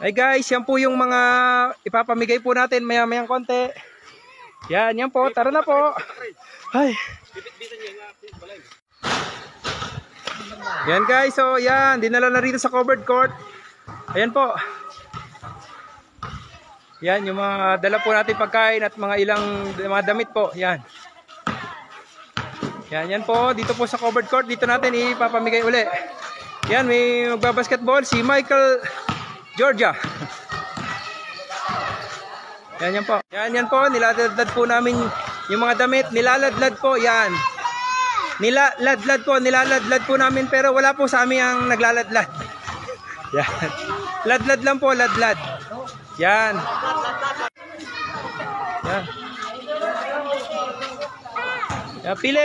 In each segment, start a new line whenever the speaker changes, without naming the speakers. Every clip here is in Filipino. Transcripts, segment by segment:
Ay guys, yan po yung mga ipapamigay po natin maya-mayang konti. Yan po. Tara na po. Ay. Yan guys, so yan. Dinala na rito sa covered court. Ayan po. Yan, yung mga dala po natin pagkain at mga ilang mga damit po. Yan. Yan po. Dito po sa covered court. Dito natin ipapamigay uli. Yan, may magbabasketball. Si Michael Georgia. Yan po. Yan po. Nilaladlad po namin yung mga damit. Nilaladlad po. Yan. Nilaladlad po namin pero wala po sa amin ang naglaladlad. Yan. Ladlad lang po. Ladlad. Yan. Yan. Yan. Pili.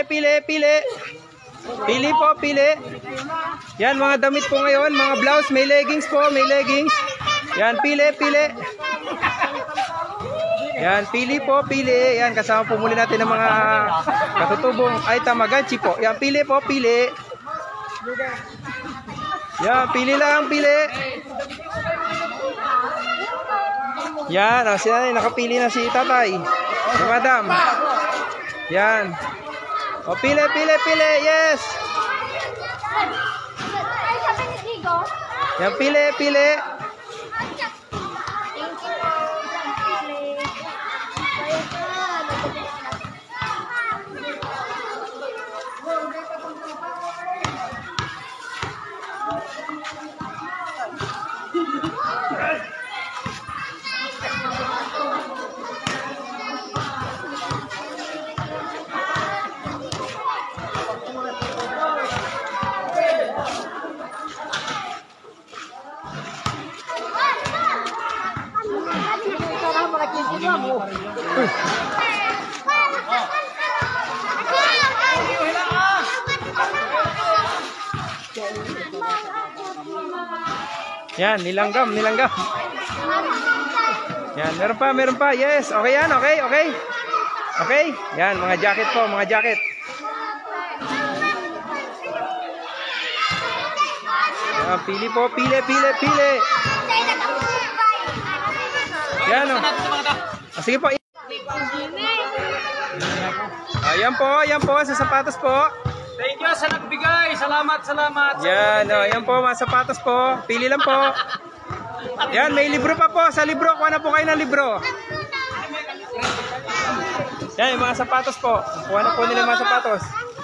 Pili po. Yan, mga damit po ngayon. Mga blouse. May leggings po. May leggings. Yan. Pili. Yan. Pili po. Yan. Kasama po muli natin ng mga katutubong. Ay, Tamagotchi po. Yan. Pili po. Yan. Pili lang. Yan. Nakapili na si tatay. Si madam. Yan. O, pili. Yes. Yan, pili. Yan, nilanggam. Yan, meron pa. Yes, okay yan, okay. Yan, mga jacket po, Yan, pili po. Yan, o. Sige po. Ayan po, sa sapatos po.
Thank you sa nagbigay. Salamat.
Yan po, mga sapatos po. Pili lang po. Yan, may libro pa po. Sa libro, kuha na po kayo ng libro. Yan, yung mga sapatos po. Kuha na po nila yung mga sapatos.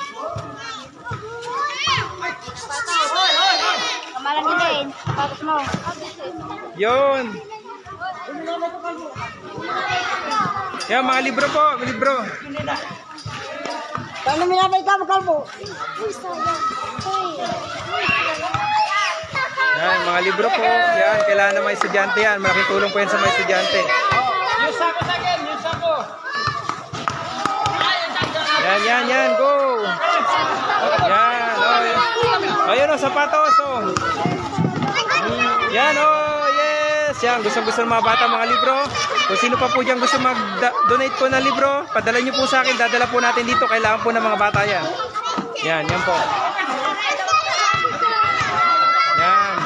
Kamalan din. Sapatos mo.
Yun. Yan, mga libro po.
Paano mo nabay ka magkalbo?
Yan, mga libro po. Yan, kailangan ng mga estudyante yan. Malaking tulong po yan sa mga estudyante.
Yung sako sa akin, yung sako.
Yan, go. Yan, ayun o, sapatos o. Yan o, yes. Yan, gusto ng mga bata mga libro. Kung sino pa po dyan gusto mag-donate po ng libro, padala nyo po sa akin, dadala po natin dito. Kailangan po ng mga bata yan. Yan po. Yan.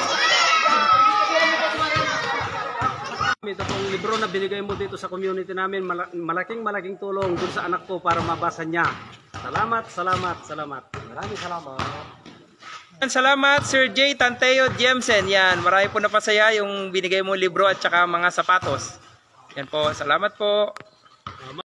Ito pong libro na binigay mo dito sa community namin, malaking tulong dun sa anak ko para mabasa niya. Salamat. Maraming salamat.
Salamat Sir J. Tanteo Jemsen. Yan, marami po napasaya yung binigay mo libro at saka mga sapatos. Yan po, salamat po.